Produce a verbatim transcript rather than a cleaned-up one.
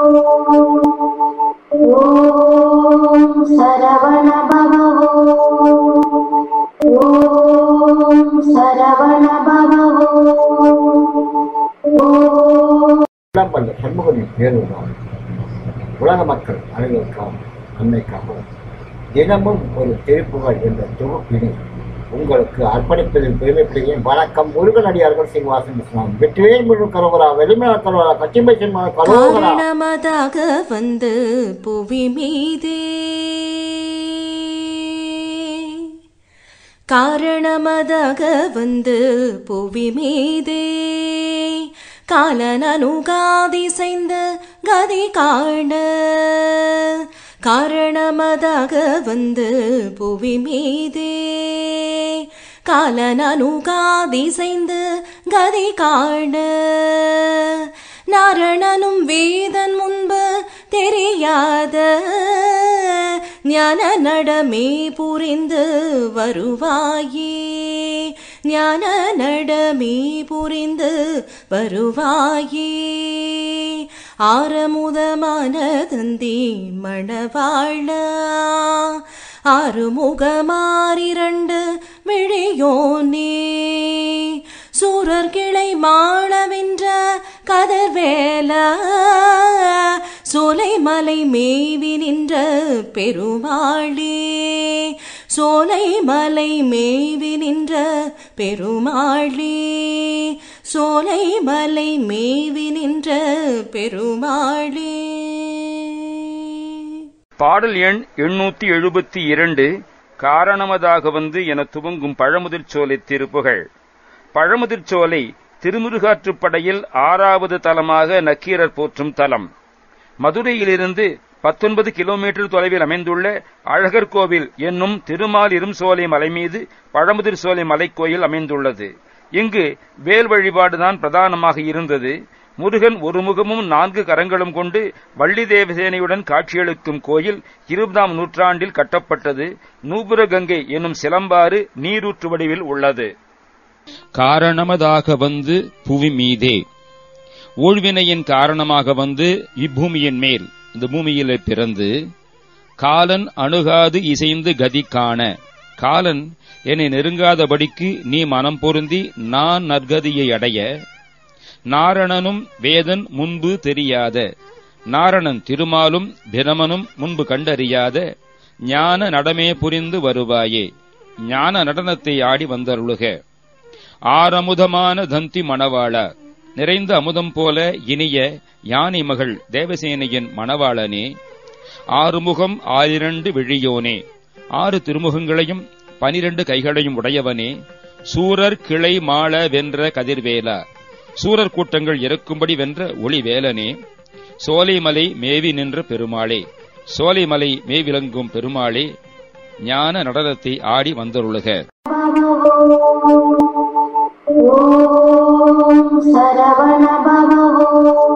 ஓம் சரவண பவோ ஓம் சரவண பவோ அந்த சண்முகனின் பேருதான் உலக மக்கள் அனைவருக்காகவும் நன்மைக்காகவும் தினமும் ஒரு திருப்புகழ் என்ற தொகுப்பினை உங்களுக்கு அர்ப்பணிப்பதில் பெருமைப்படுகிறேன். வணக்கம். முருகன் அடியார்கள் சீனிவாசன் விஸ்வநாதன் வெற்றிவேல் முழு கரோகரா வெளிமலா கரோகரா கச்சிம்பை சின்ன கரோகரா காரணமதாக வந்து புவி மீதே காரணமதாக வந்து புவி மீதே காலனனுகாதிசைந்த கதி காண காரணமதாக வந்து புவி மீதே காலனனுகாதிசைந்து கதி காண நாரணனும் வேதன் முன்பு தெரியாத ஞான நடமே புரிந்து வருவாயே ஞான நடமே புரிந்து வருவாயே ஆரமுதமான தந்தி மணவாழ ஆறுமுகமாறிரண்டு விழியோனே சூரர் கிளை மாளவென்ற கதர்வேலா சோலை மலை மேவி நின்ற பெருமாளே சோலை மலை மேவி நின்ற பெருமாளே சோலை மலை மேவி நின்ற பெருமாளே. பாடல் எண் எண்ணூத்தி எழுபத்தி இரண்டு. காரணமதாக வந்து என துவங்கும் பழமுதிர் சோலை திருப்புகழ். பழமுதிர் சோலை திருமுருகாற்றுப்படையில் ஆறாவது தலமாக நக்கீரர் போற்றும் தலம். மதுரையிலிருந்து பத்தொன்பது கிலோமீட்டர் தொலைவில் அமைந்துள்ள அழகர் கோவில் என்னும் திருமால் இரும் சோலை மலை மீது பழமுதிர் சோலை மலைக்கோயில் அமைந்துள்ளது. இங்கு வேல் வழிபாடுதான் பிரதானமாக இருந்தது. முருகன் ஒரு முகமும் நான்கு கரங்களும் கொண்டு வள்ளி தேவசேனையுடன் காட்சியளிக்கும் கோயில் இருபதாம் நூற்றாண்டில் கட்டப்பட்டது. நூபுர கங்கை என்னும் சிலம்பாறு நீரூற்று வடிவில் உள்ளது. காரணமதாக வந்து புவி மீதே ஊழ்வினையின் காரணமாக வந்து இப்பூமியின் மேல் இந்த பூமியிலே பிறந்து காலன் அணுகாது இசைந்து கதி காண காலன் என்னை நெருங்காதபடிக்கு நீ மனம் பொருந்தி நான் நற்கதியை அடைய நாரணனும் வேதன் முன்பு தெரியாத நாரணன் திருமாலும் பிரமனும் முன்பு கண்டறியாத ஞான நடமே புரிந்து வருவாயே ஞான நடனத்தை ஆடி வந்தருளுக. ஆரமுதமான தந்தி மணவாள நிறைந்த அமுதம் போல இனிய யானை மகள் தேவசேனையின் மணவாளனே ஆறுமுகம் ஆயிரண்டு விழியோனே ஆறு திருமுகங்களையும் பனிரண்டு கைகளையும் உடையவனே சூரர் கிளை மாள வென்ற கதிர்வேலா சூரர் கூட்டங்கள் இறக்கும்படி வென்ற ஒளிவேலனே சோலைமலை மேவி நின்ற பெருமாளே சோலைமலை மேவிலங்கும் பெருமாளே ஞான நடனத்தை ஆடி வந்தருளுக. ஓம் சரவண பவோ